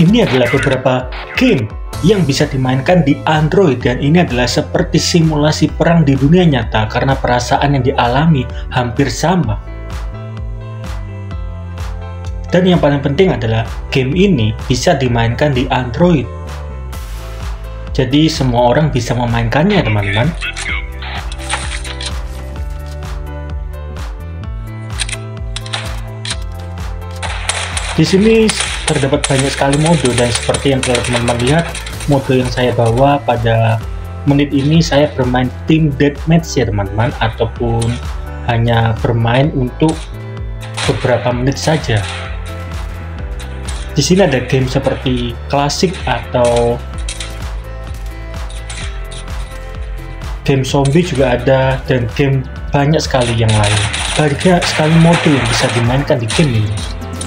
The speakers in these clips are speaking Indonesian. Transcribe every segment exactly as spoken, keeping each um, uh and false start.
Ini adalah beberapa game yang bisa dimainkan di Android, dan ini adalah seperti simulasi perang di dunia nyata karena perasaan yang dialami hampir sama. Dan yang paling penting adalah game ini bisa dimainkan di Android. Jadi semua orang bisa memainkannya, teman-teman. Di sini terdapat banyak sekali mode, dan seperti yang teman-teman lihat, mode yang saya bawa pada menit ini saya bermain team deathmatch ya teman-teman, ataupun hanya bermain untuk beberapa menit saja. Di sini ada game seperti klasik atau game zombie juga ada, dan game banyak sekali yang lain. Banyak sekali mode yang bisa dimainkan di game ini.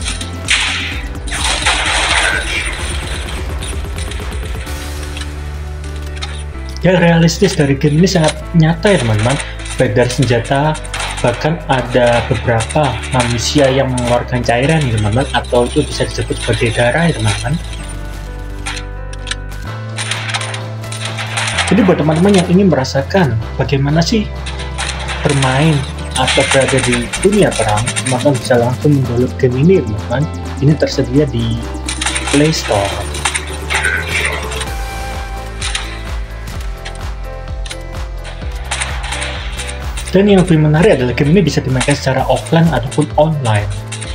Ya, realistis dari game ini sangat nyata ya teman-teman, baik dari senjata, bahkan ada beberapa manusia yang mengeluarkan cairan ya teman-teman, atau itu bisa disebut sebagai darah ya teman-teman. Jadi buat teman-teman yang ingin merasakan bagaimana sih bermain atau berada di dunia perang, teman-teman bisa langsung mendownload game ini teman-teman. Ini tersedia di Play Store. Dan yang lebih menarik adalah game ini bisa dimainkan secara offline ataupun online.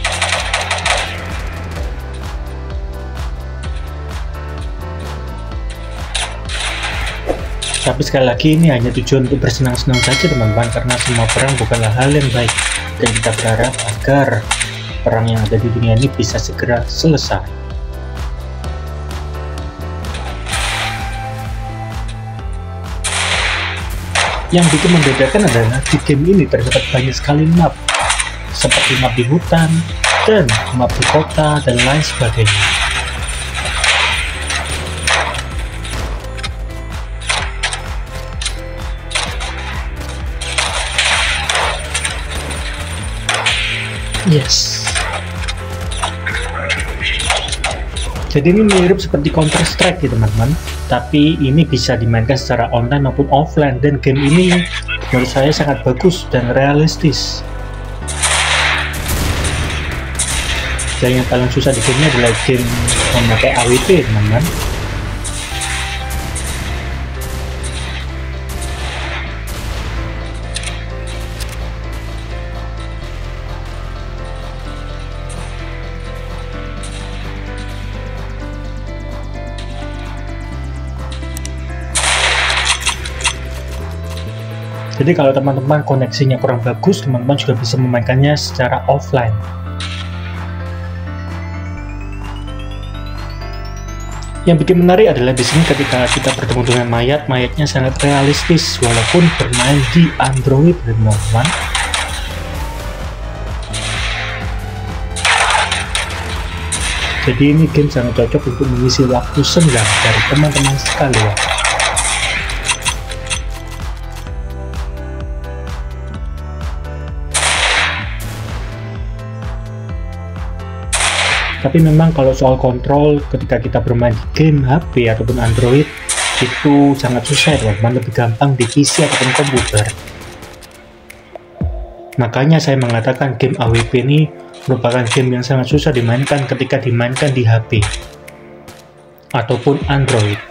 Tapi sekali lagi ini hanya tujuan untuk bersenang-senang saja teman-teman, karena semua perang bukanlah hal yang baik, dan kita berharap agar perang yang ada di dunia ini bisa segera selesai. Yang bikin membedakan adalah di game ini terdapat banyak sekali map, seperti map di hutan, dan map di kota, dan lain sebagainya. Yes. Jadi ini mirip seperti Counter Strike ya teman-teman, tapi ini bisa dimainkan secara online maupun offline, dan game ini menurut saya sangat bagus dan realistis. Dan yang paling susah di game ini adalah game memakai A W P teman-teman. Jadi kalau teman-teman koneksinya kurang bagus, teman-teman juga bisa memainkannya secara offline. Yang bikin menarik adalah di sini ketika kita bertemu dengan mayat, mayatnya sangat realistis walaupun bermain di Android, teman-teman. Jadi ini game sangat cocok untuk mengisi waktu senggang dari teman-teman sekalian. Tapi memang kalau soal kontrol ketika kita bermain di game H P ataupun Android itu sangat susah teman-teman, lebih gampang di P C ataupun komputer. Makanya saya mengatakan game A W P ini merupakan game yang sangat susah dimainkan ketika dimainkan di H P ataupun Android.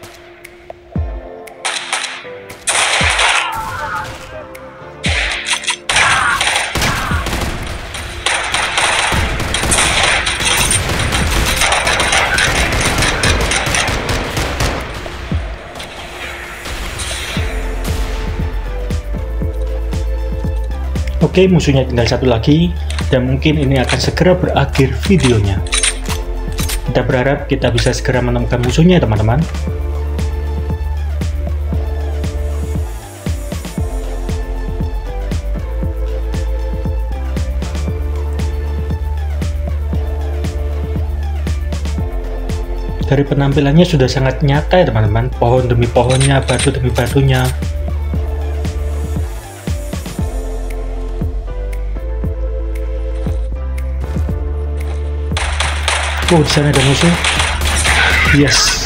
Oke, musuhnya tinggal satu lagi, dan mungkin ini akan segera berakhir videonya. Kita berharap kita bisa segera menemukan musuhnya, teman-teman. Dari penampilannya sudah sangat nyata ya teman-teman, pohon demi pohonnya, batu demi batunya. Oh, di sana ada musuh. Yes,